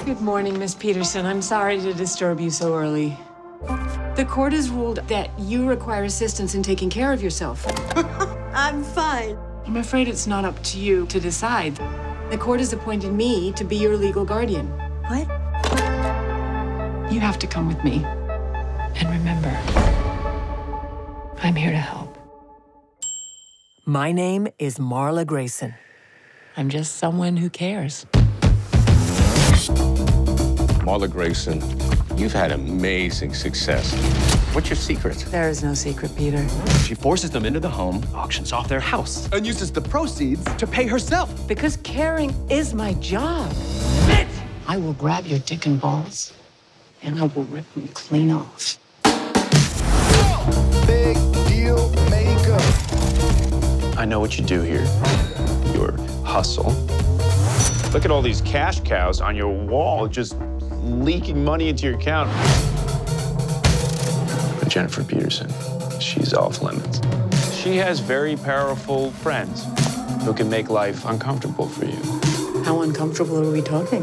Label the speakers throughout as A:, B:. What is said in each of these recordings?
A: Good morning, Miss Peterson. I'm sorry to disturb you so early. The court has ruled that you require assistance in taking care of yourself.
B: I'm fine.
A: I'm afraid it's not up to you to decide. The court has appointed me to be your legal guardian.
B: What?
A: You have to come with me. And remember, I'm here to help.
C: My name is Marla Grayson.
A: I'm just someone who cares.
D: Marla Grayson, you've had amazing success. What's your secret?
A: There is no secret, Peter.
E: She forces them into the home, auctions off their house, and uses the proceeds to pay herself.
A: Because caring is my job. I will grab your dick and balls, and I will rip them clean off.
F: Big deal maker.
E: I know what you do here. Your hustle. Look at all these cash cows on your wall just leaking money into your account. But Jennifer Peterson, she's off limits. She has very powerful friends who can make life uncomfortable for you.
A: How uncomfortable are we talking?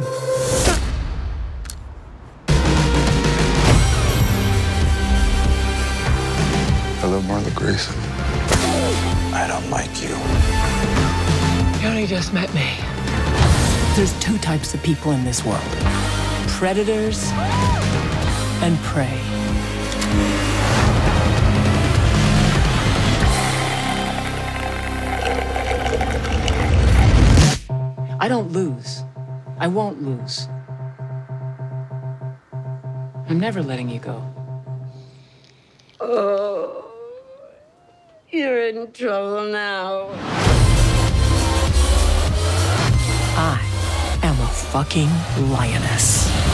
F: Hello, Marla Grayson. I don't like you.
A: You only just met me.
C: There's two types of people in this world. Predators and prey.
A: I don't lose. I won't lose. I'm never letting you go.
B: Oh, you're in trouble now.
C: I am a fucking lioness.